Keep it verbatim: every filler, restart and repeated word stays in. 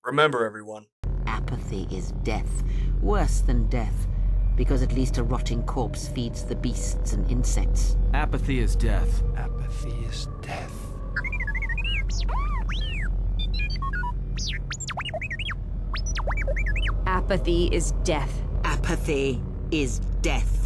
Remember, everyone. Apathy is death. Worse than death. Because at least a rotting corpse feeds the beasts and insects. Apathy is death. Apathy is death. Apathy is death. Apathy is death.